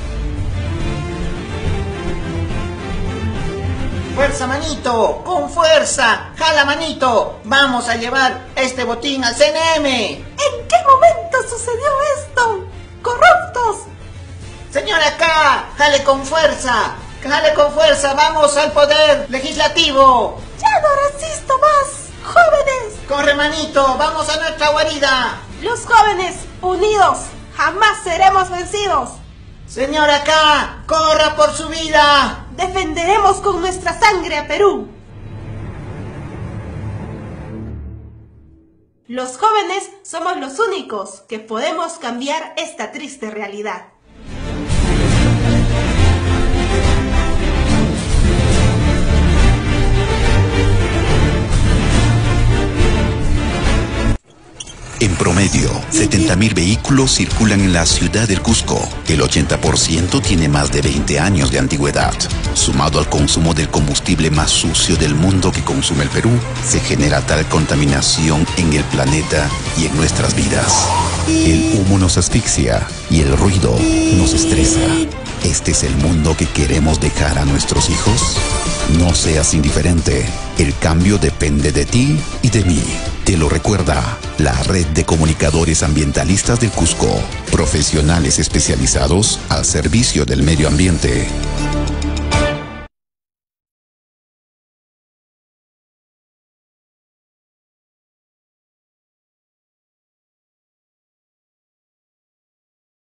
Fuerza, manito, con fuerza, jala, manito, vamos a llevar este botín al C N M. ¿En qué momento sucedió esto? ¡Corruptos! Señora K, jale con fuerza, jale con fuerza, vamos al poder legislativo. ¡Ya no resisto más! ¡Jóvenes! Corre, manito, vamos a nuestra guarida. Los jóvenes, unidos, jamás seremos vencidos. Señora K, corra por su vida. Defenderemos con nuestra sangre a Perú. Los jóvenes somos los únicos que podemos cambiar esta triste realidad. En promedio, setenta mil vehículos circulan en la ciudad del Cusco. El ochenta por ciento tiene más de veinte años de antigüedad. Sumado al consumo del combustible más sucio del mundo que consume el Perú, se genera tal contaminación en el planeta y en nuestras vidas. El humo nos asfixia y el ruido nos estresa. ¿Este es el mundo que queremos dejar a nuestros hijos? No seas indiferente. El cambio depende de ti y de mí. Te lo recuerda la Red de Comunicadores Ambientalistas del Cusco. Profesionales especializados al servicio del medio ambiente.